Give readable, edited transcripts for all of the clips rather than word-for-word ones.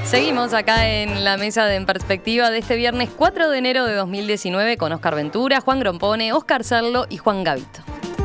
Seguimos acá en la mesa de En Perspectiva de este viernes 4 de enero de 2019 con Oscar Ventura, Juan Grompone, Oscar Serlo y Juan Gavito.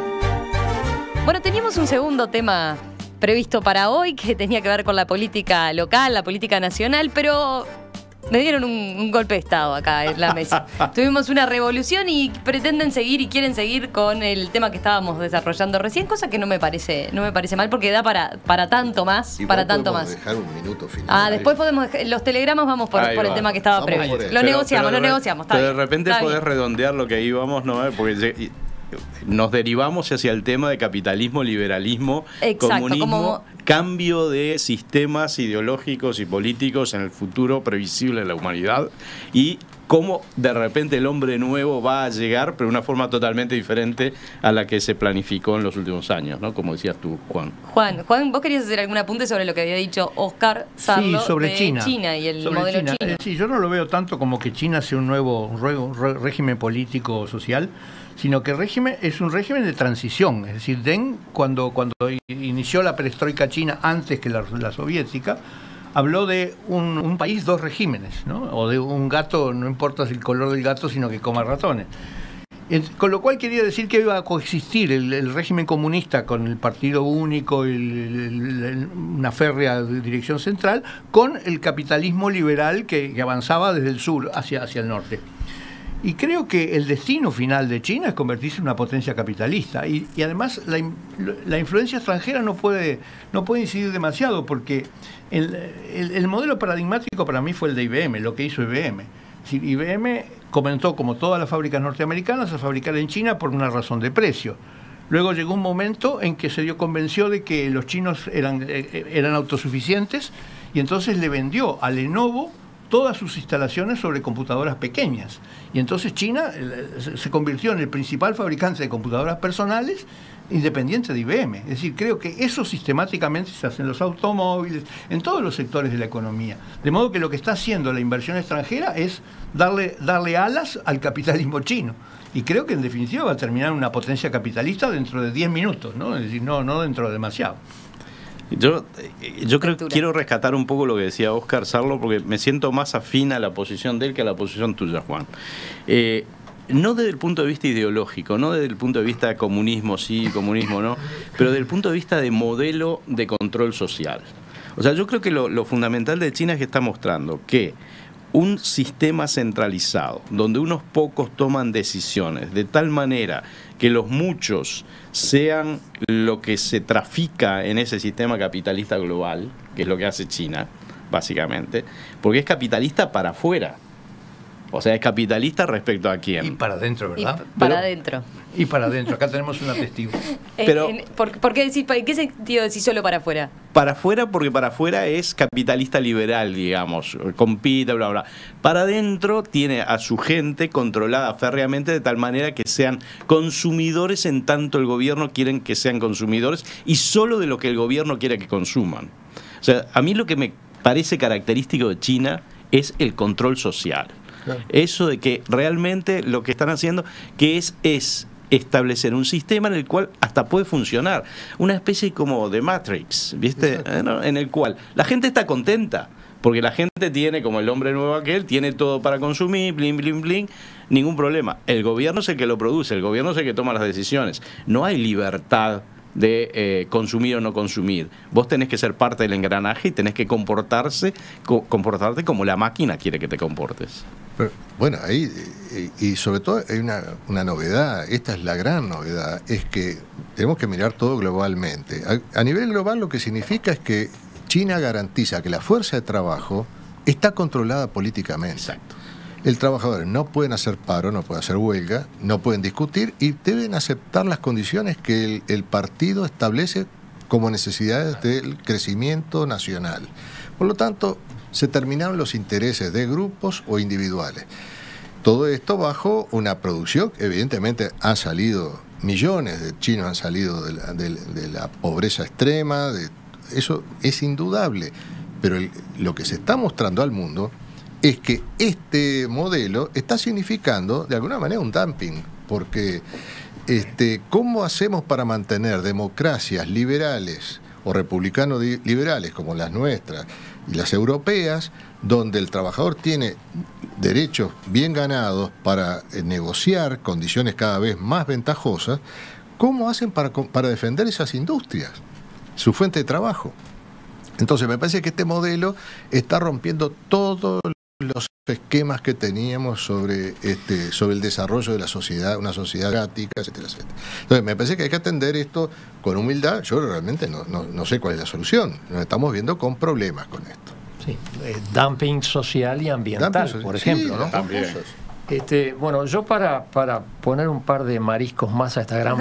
Bueno, teníamos un segundo tema previsto para hoy que tenía que ver con la política local, la política nacional, pero me dieron un golpe de estado acá en la mesa. Tuvimos una revolución y pretenden seguir y quieren seguir con el tema que estábamos desarrollando recién, cosa que no me parece mal porque da para tanto más, Igual para tanto más. Dejar un minuto final. Después podemos los telegramas vamos por el tema que estaba previsto. Lo negociamos. Pero de repente podés redondear lo que íbamos, ¿no? Porque nos derivamos hacia el tema de capitalismo, liberalismo, comunismo, cambio de sistemas ideológicos y políticos en el futuro previsible de la humanidad y cómo de repente el hombre nuevo va a llegar, pero de una forma totalmente diferente a la que se planificó en los últimos años, ¿no? Como decías tú, Juan. Juan, ¿vos querías hacer algún apunte sobre lo que había dicho Oscar Serlo sobre China y el sobre modelo China? chino? Sí, yo no lo veo tanto como que China sea un nuevo régimen político social, sino que es un régimen de transición. Es decir, Deng, cuando inició la perestroika china antes que la soviética, habló de un país, dos regímenes, ¿no? O de un gato, no importa el color del gato, sino que coma ratones. Con lo cual quería decir que iba a coexistir el régimen comunista con el partido único, una férrea dirección central, con el capitalismo liberal que avanzaba desde el sur hacia el norte. Y creo que el destino final de China es convertirse en una potencia capitalista. Y además la influencia extranjera no puede incidir demasiado, porque el modelo paradigmático para mí fue el de IBM, lo que hizo IBM. Es decir, IBM comenzó, como todas las fábricas norteamericanas, a fabricar en China por una razón de precio. Luego llegó un momento en que se convenció de que los chinos eran autosuficientes y entonces le vendió a Lenovo todas sus instalaciones sobre computadoras pequeñas. Y entonces China se convirtió en el principal fabricante de computadoras personales independiente de IBM. Es decir, creo que eso sistemáticamente se hace en los automóviles, en todos los sectores de la economía. De modo que lo que está haciendo la inversión extranjera es darle alas al capitalismo chino. Y creo que en definitiva va a terminar una potencia capitalista dentro de 10 minutos, ¿no? Es decir, no dentro de demasiado. Yo creo que quiero rescatar un poco lo que decía Oscar Serlo, porque me siento más afín a la posición de él que a la posición tuya, Juan. No desde el punto de vista ideológico, no desde el punto de vista de comunismo sí, comunismo no, pero desde el punto de vista de modelo de control social. O sea, yo creo que lo fundamental de China es que está mostrando que un sistema centralizado, donde unos pocos toman decisiones, de tal manera que los muchos sean lo que se trafica en ese sistema capitalista global, que es lo que hace China, básicamente, porque es capitalista para afuera. O sea, es capitalista respecto a quién. Y para adentro, ¿verdad? Para adentro. Y para adentro. Acá tenemos una testigo. Pero, ¿Por qué decís, en qué sentido decís solo para afuera? Para afuera, porque para afuera es capitalista liberal, digamos, compite, bla, bla. Para adentro tiene a su gente controlada férreamente de tal manera que sean consumidores en tanto el gobierno quieren que sean consumidores y solo de lo que el gobierno quiere que consuman. O sea, a mí lo que me parece característico de China es el control social. Claro. Eso de que realmente lo que están haciendo que es establecer un sistema en el cual hasta puede funcionar, una especie como de Matrix, ¿viste? ¿No? En el cual la gente está contenta, porque la gente tiene, como el hombre nuevo aquel, tiene todo para consumir, blin, blin, blin, ningún problema. El gobierno es el que lo produce, el gobierno es el que toma las decisiones. No hay libertad de consumir o no consumir. Vos tenés que ser parte del engranaje y tenés que comportarte como la máquina quiere que te comportes. Pero, bueno, ahí, y sobre todo hay una novedad, esta es la gran novedad, es que tenemos que mirar todo globalmente. A nivel global lo que significa es que China garantiza que la fuerza de trabajo está controlada políticamente. Exacto. El trabajador no pueden hacer paro, no pueden hacer huelga, no pueden discutir y deben aceptar las condiciones que el partido establece como necesidades del crecimiento nacional. Por lo tanto, se terminaron los intereses de grupos o individuales. Todo esto bajo una producción que evidentemente han salido, millones de chinos han salido de la pobreza extrema, eso es indudable, pero lo que se está mostrando al mundo es que este modelo está significando de alguna manera un dumping, porque ¿cómo hacemos para mantener democracias liberales o republicanos liberales como las nuestras, y las europeas, donde el trabajador tiene derechos bien ganados para negociar condiciones cada vez más ventajosas, ¿cómo hacen para defender esas industrias, su fuente de trabajo? Entonces me parece que este modelo está rompiendo todos los esquemas que teníamos sobre el desarrollo de la sociedad, una sociedad democrática, etcétera, etcétera. Entonces me parece que hay que atender esto con humildad. Yo realmente no sé cuál es la solución. Nos estamos viendo con problemas con esto. Sí, dumping social y ambiental, por ejemplo, sí, ¿no? También. Bueno, yo para poner un par de mariscos más a esta gran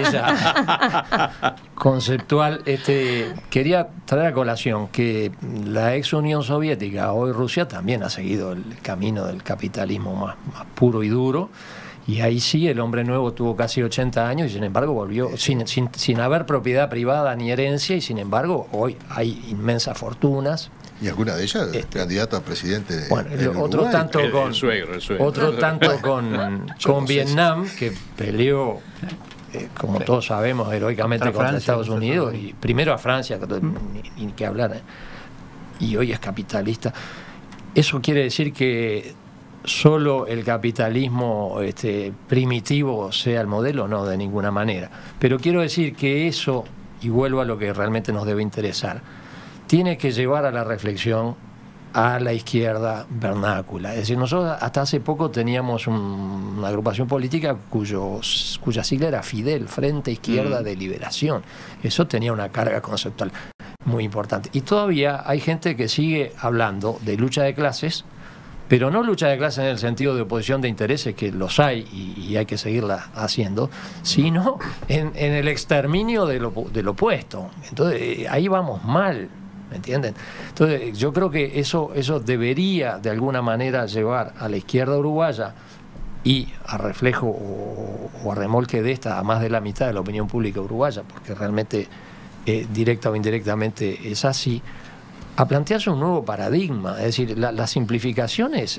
paella conceptual, quería traer a colación que la ex Unión Soviética, hoy Rusia, también ha seguido el camino del capitalismo más puro y duro, y ahí sí el hombre nuevo tuvo casi 80 años y sin embargo volvió sin haber propiedad privada ni herencia, y sin embargo hoy hay inmensas fortunas. Y alguna de ellas candidato a presidente. Bueno, otro tanto con el suegro. Otro tanto con Vietnam, que peleó, como todos sabemos, heroicamente contra Estados Unidos, y primero a Francia, ni que hablar, y hoy es capitalista. Eso quiere decir que solo el capitalismo primitivo sea el modelo, no, de ninguna manera. Pero quiero decir que eso, y vuelvo a lo que realmente nos debe interesar, tiene que llevar a la reflexión a la izquierda vernácula. Es decir, nosotros hasta hace poco teníamos una agrupación política cuya sigla era FIDEL, Frente Izquierda de Liberación. Eso tenía una carga conceptual muy importante. Y todavía hay gente que sigue hablando de lucha de clases, pero no lucha de clases en el sentido de oposición de intereses, que los hay y hay que seguirla haciendo, sino en el exterminio del opuesto. Entonces, ahí vamos mal. ¿Me entienden? Entonces, yo creo que eso debería de alguna manera llevar a la izquierda uruguaya, y a reflejo o a remolque de esta, a más de la mitad de la opinión pública uruguaya, porque realmente directa o indirectamente es así, a plantearse un nuevo paradigma. Es decir, las simplificaciones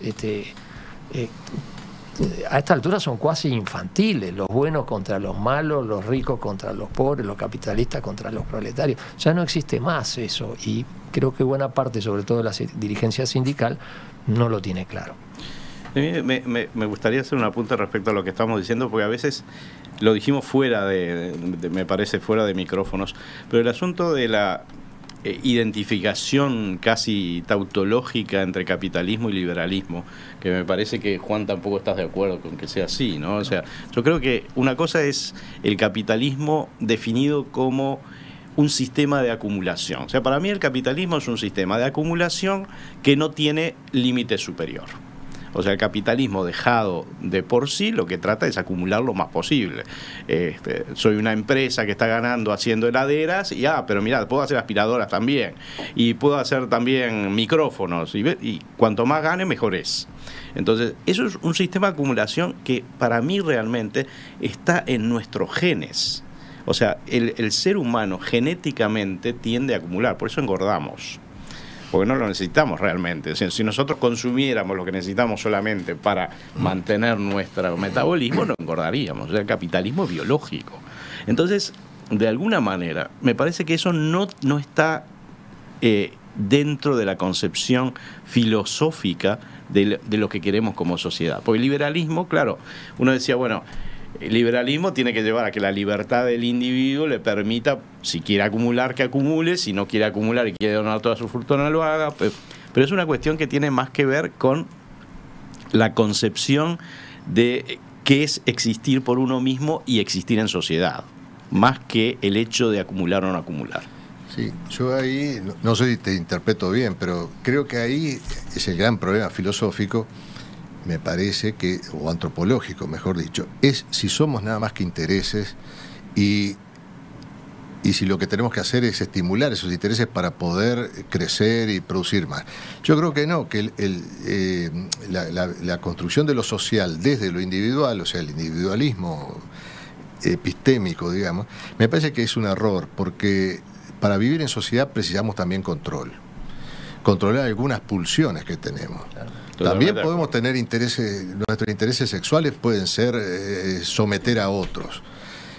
a esta altura son cuasi infantiles, los buenos contra los malos, los ricos contra los pobres, los capitalistas contra los proletarios. Ya no existe más eso, y creo que buena parte, sobre todo de la dirigencia sindical, no lo tiene claro. Me gustaría hacer un apunte respecto a lo que estamos diciendo, porque a veces lo dijimos fuera me parece fuera de micrófonos, pero el asunto de la identificación casi tautológica entre capitalismo y liberalismo, que me parece que, Juan, tampoco estás de acuerdo con que sea así, ¿no? O sea, yo creo que una cosa es el capitalismo definido como un sistema de acumulación. O sea, para mí el capitalismo es un sistema de acumulación que no tiene límite superior. O sea, el capitalismo dejado de por sí lo que trata es acumular lo más posible. Soy una empresa que está ganando haciendo heladeras y, pero mirá, puedo hacer aspiradoras también. Y puedo hacer también micrófonos. Y cuanto más gane, mejor es. Entonces, eso es un sistema de acumulación que para mí realmente está en nuestros genes. O sea, el ser humano genéticamente tiende a acumular, por eso engordamos. Porque no lo necesitamos realmente. O sea, si nosotros consumiéramos lo que necesitamos solamente para mantener nuestro metabolismo, no engordaríamos. O sea, el capitalismo es biológico. Entonces, de alguna manera, me parece que eso no está dentro de la concepción filosófica de lo que queremos como sociedad. Porque el liberalismo, claro, uno decía, bueno, el liberalismo tiene que llevar a que la libertad del individuo le permita, si quiere acumular, que acumule, si no quiere acumular y quiere donar toda su fortuna, lo haga. Pero es una cuestión que tiene más que ver con la concepción de qué es existir por uno mismo y existir en sociedad, más que el hecho de acumular o no acumular. Sí, yo ahí, no sé si te interpreto bien, pero creo que ahí es el gran problema filosófico, me parece que, o antropológico, mejor dicho, es si somos nada más que intereses y si lo que tenemos que hacer es estimular esos intereses para poder crecer y producir más. Yo creo que no, que la construcción de lo social desde lo individual, o sea, el individualismo epistémico, digamos, me parece que es un error, porque para vivir en sociedad precisamos también controlar algunas pulsiones que tenemos. Claro. También podemos tener intereses, nuestros intereses sexuales pueden ser someter a otros.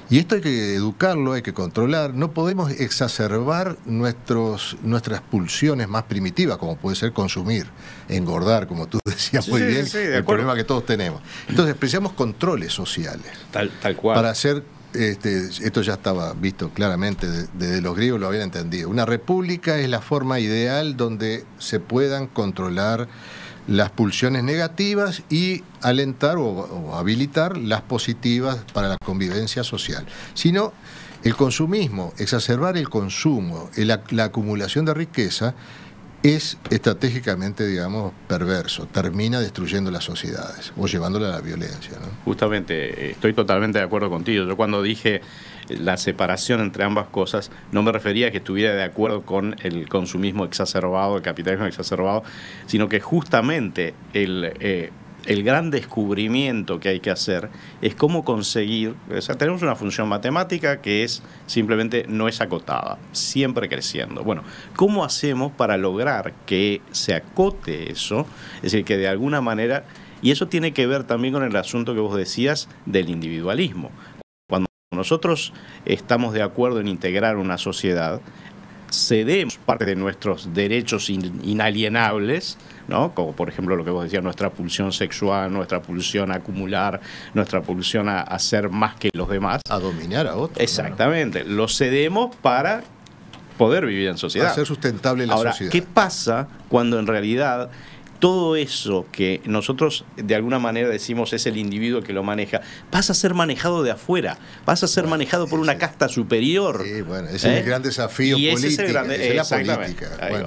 Y esto hay que educarlo, hay que controlar. No podemos exacerbar nuestras pulsiones más primitivas, como puede ser consumir, engordar, como tú decías muy bien, el problema que todos tenemos. Entonces, precisamos controles sociales. Tal cual. Para hacer, esto ya estaba visto claramente, desde los griegos lo habían entendido. Una república es la forma ideal donde se puedan controlar las pulsiones negativas y alentar o habilitar las positivas para la convivencia social. Sino el consumismo, exacerbar el consumo, la acumulación de riqueza, es estratégicamente, digamos, perverso. Termina destruyendo las sociedades o llevándola a la violencia, ¿no? Justamente, estoy totalmente de acuerdo contigo. Yo cuando dije la separación entre ambas cosas, no me refería a que estuviera de acuerdo con el consumismo exacerbado, el capitalismo exacerbado, sino que justamente el gran descubrimiento que hay que hacer es cómo conseguir, o sea, tenemos una función matemática que es simplemente no es acotada, siempre creciendo. Bueno, ¿cómo hacemos para lograr que se acote eso? Es decir, que de alguna manera, y eso tiene que ver también con el asunto que vos decías del individualismo. Cuando nosotros estamos de acuerdo en integrar una sociedad, cedemos parte de nuestros derechos inalienables, ¿no? Como por ejemplo lo que vos decías, nuestra pulsión sexual, nuestra pulsión a acumular, nuestra pulsión a ser más que los demás. A dominar a otros. Exactamente, ¿no? Lo cedemos para poder vivir en sociedad. Para ser sustentable la sociedad. ¿Qué pasa cuando en realidad todo eso que nosotros de alguna manera decimos es el individuo que lo maneja, pasa a ser manejado de afuera, pasa a ser manejado por una casta superior? Sí, bueno, ese es el gran desafío político, es la política. Bueno.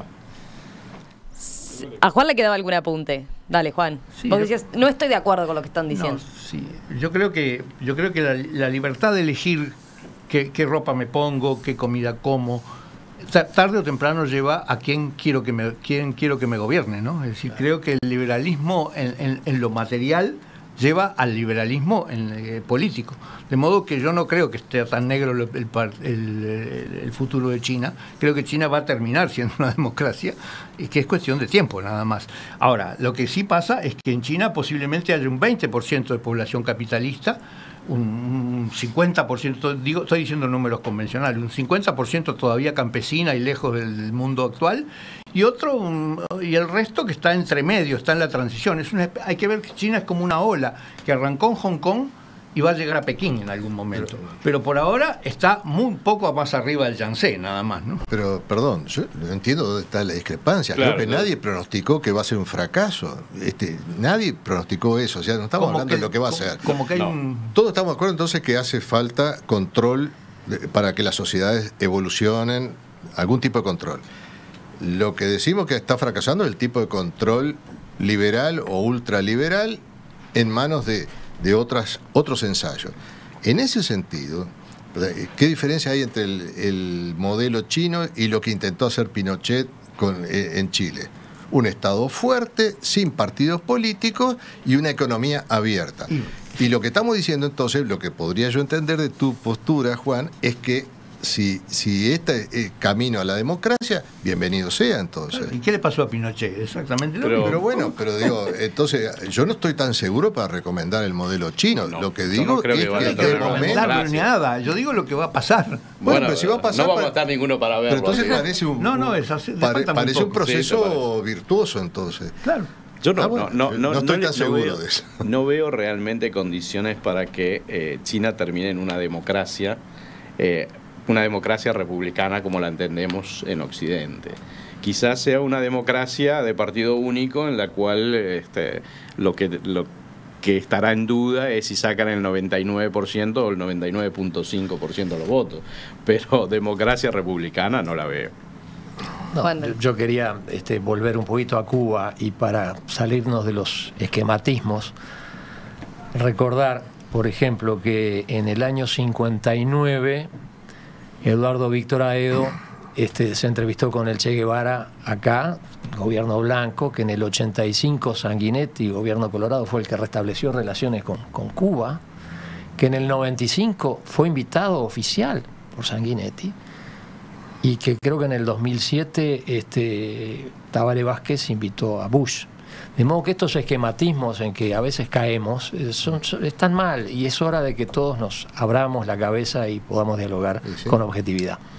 A Juan le quedaba algún apunte. Dale, Juan. Sí, vos decías, no estoy de acuerdo con lo que están diciendo. No, sí. Yo creo que la libertad de elegir qué ropa me pongo, qué comida como, tarde o temprano lleva a quién quiero que me gobierne, ¿no? Es decir, creo que el liberalismo en lo material lleva al liberalismo en político. De modo que yo no creo que esté tan negro el futuro de China. Creo que China va a terminar siendo una democracia y que es cuestión de tiempo nada más. Ahora, lo que sí pasa es que en China posiblemente haya un 20% de población capitalista, un 50%, estoy diciendo números convencionales, un 50% todavía campesina y lejos del mundo actual, y el resto que está entre medio, está en la transición. Hay que ver que China es como una ola que arrancó en Hong Kong y va a llegar a Pekín en algún momento. Pero por ahora está muy poco más arriba del Yangtze, nada más, ¿no? Pero, perdón, yo no entiendo dónde está la discrepancia. Claro, creo que nadie pronosticó que va a ser un fracaso. Nadie pronosticó eso. O sea, no estamos hablando de lo que va a ser. Como que hay Todos estamos de acuerdo entonces que hace falta control para que las sociedades evolucionen, algún tipo de control. Lo que decimos que está fracasando es el tipo de control liberal o ultraliberal en manos de otros ensayos. En ese sentido, ¿qué diferencia hay entre el modelo chino y lo que intentó hacer Pinochet en Chile? Un Estado fuerte, sin partidos políticos y una economía abierta. Y lo que estamos diciendo entonces, lo que podría yo entender de tu postura, Juan, es que si este es camino a la democracia, bienvenido sea entonces. ¿Y qué le pasó a Pinochet? Exactamente lo mismo. Pero bueno, digo, entonces yo no estoy tan seguro para recomendar el modelo chino. No, lo que digo creo es que que de momento... nada, yo digo lo que va a pasar. Bueno, pero si va a pasar... no vamos a estar ninguno para verlo. Pero entonces parece un proceso virtuoso entonces. Claro. Yo no estoy tan seguro de eso. No veo realmente condiciones para que China termine en una democracia republicana como la entendemos en Occidente. Quizás sea una democracia de partido único en la cual lo que estará en duda es si sacan el 99% o el 99.5% de los votos. Pero democracia republicana no la veo. No, yo quería volver un poquito a Cuba y para salirnos de los esquematismos, recordar, por ejemplo, que en el año 59 Eduardo Víctor Aedo se entrevistó con el Che Guevara acá, gobierno blanco, que en el 85 Sanguinetti, gobierno colorado, fue el que restableció relaciones con Cuba, que en el 95 fue invitado oficial por Sanguinetti, y que creo que en el 2007 Tabaré Vázquez invitó a Bush. De modo que estos esquematismos en que a veces caemos están mal, y es hora de que todos nos abramos la cabeza y podamos dialogar con objetividad.